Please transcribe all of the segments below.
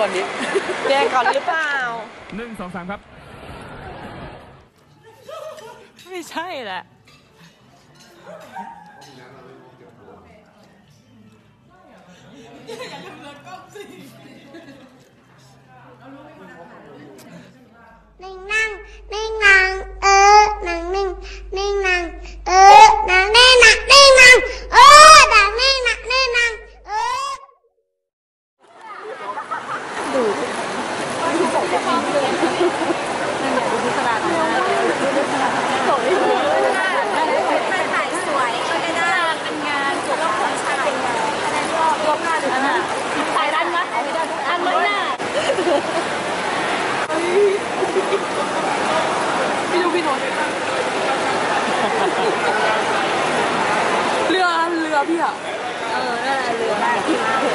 ก่อนดิแกก่อนหรือเปล่า 1 2 3ครับไม่ใช่แหละนิ่งนั่งนิ่งนั่งนั่งนิ่งนิ่งนั่งนั่งนิ่งนั่งนิ่งนั่งนั่งนิ่งนั่งนิ่งนั่งดูที่ใส่แบบนี้เลยนั่นแหละดูพิศดารมากสวยถ่ายสวยก็ได้เป็นงานสุขภาพชายคะแนนรอบหน้าดูนะถ่ายด้านมั้ยถ่ายด้านอันมั้ยน่ะพี่โน้ตเรือพี่อ่ะนั่นแหละเรือได้ที่มาเถอะ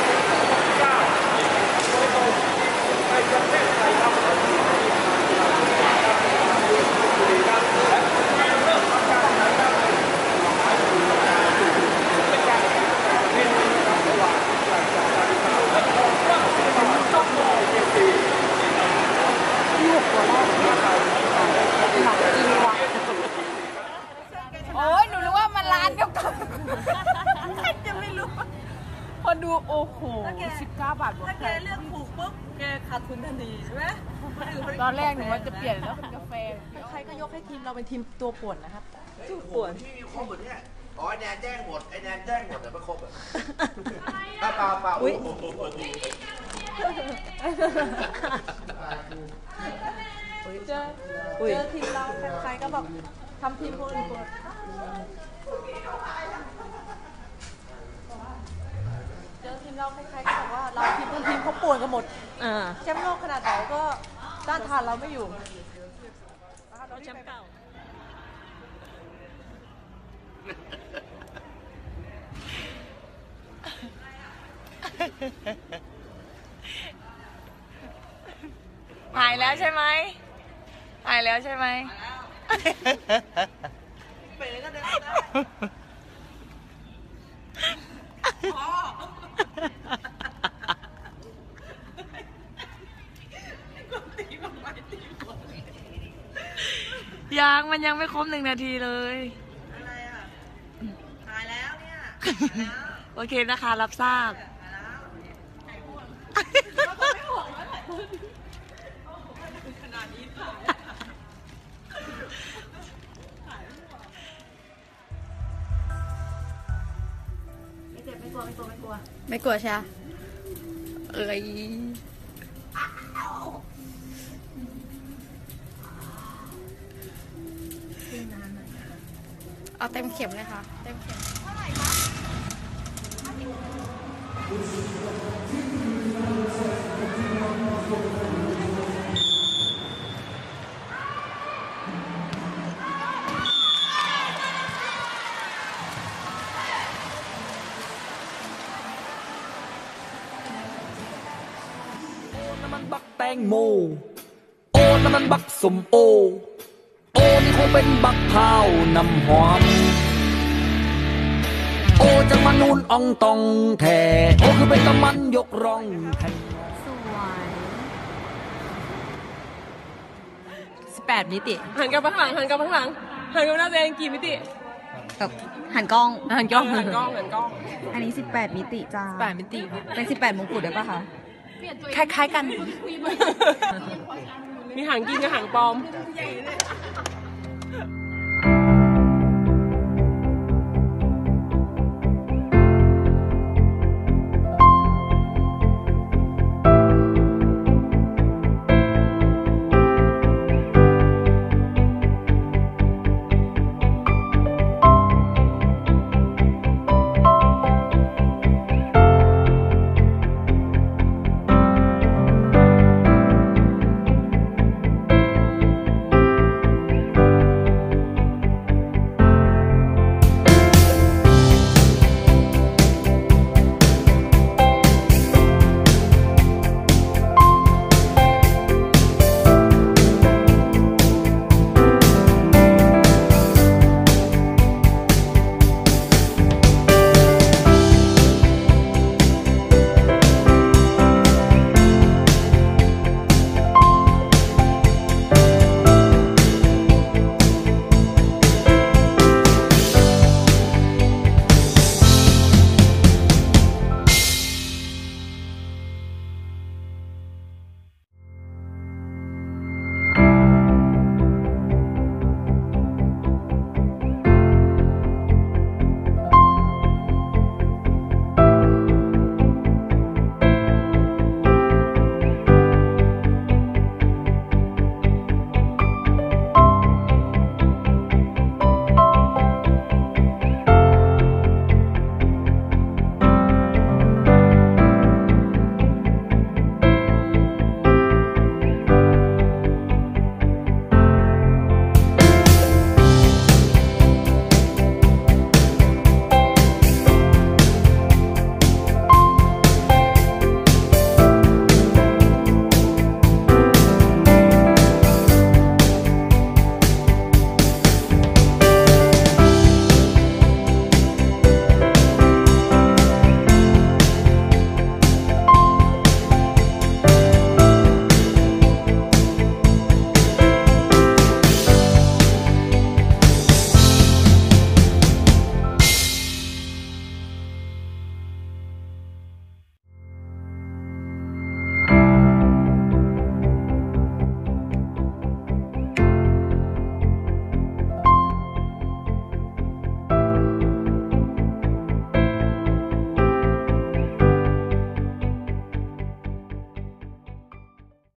โอ้ยหนูรู้ว่ามันร้านเดียวกันจะไม่รู้พอดูโอ้โห19 บาทถ้าแกเลือกถูกปุ๊บแกขาดทุนทันทีใช่ไหมตอนแรกหนูว่าจะเปลี่ยนแล้วเป็นกาแฟใครก็ยกให้ทีมเราเป็นทีมตัวป่วนนะครับตัวป่วนที่มีครบหมดเนี่ยอ๋อไอแนนแจ้งหมดไอแนนแจ้งหมดแต่ไม่ครบอ่ะเปล่าอุ้ยเจอทีมเราใครก็บอกทำทีมคนอื่นเจอทีมเราใครๆก็บอกว่าเราทีมเขาป่วนกันหมดแชมป์โลกขนาดไหนก็ต้านทานเราไม่อยู่เราแชมป์เก่าหายแล้วใช่ไหมหายแล้วใช่ไหมไปเลยก็เดินได้ยังมันยังไม่ครบ1 นาทีเลยอะไรอ่ะหายแล้วเนี่ยโอเคนะคะรับทราบไม่กลัวใช่ไหมเอาเต็มเข็มเลยค่ะเต็มเข็มน้ำมันบักแตงโมโอ้น้ำมันบักสมโอโอ้นี่คงเป็นบักพร้าวน้ำหอมโอ้จังมันนูนอ่องตองแท้โอ้คือเป็นตะมันยกร่องแห่งสวย 18 มิติหันกับข้างหลังหันกับหน้าตัวเองกี่มิติกับหันกล้องอันนี้18 มิติจ้า 18 มิติเป็น18 มงกุฎได้ปะคะคล้ายๆกันมีหางกินกับหางปลอม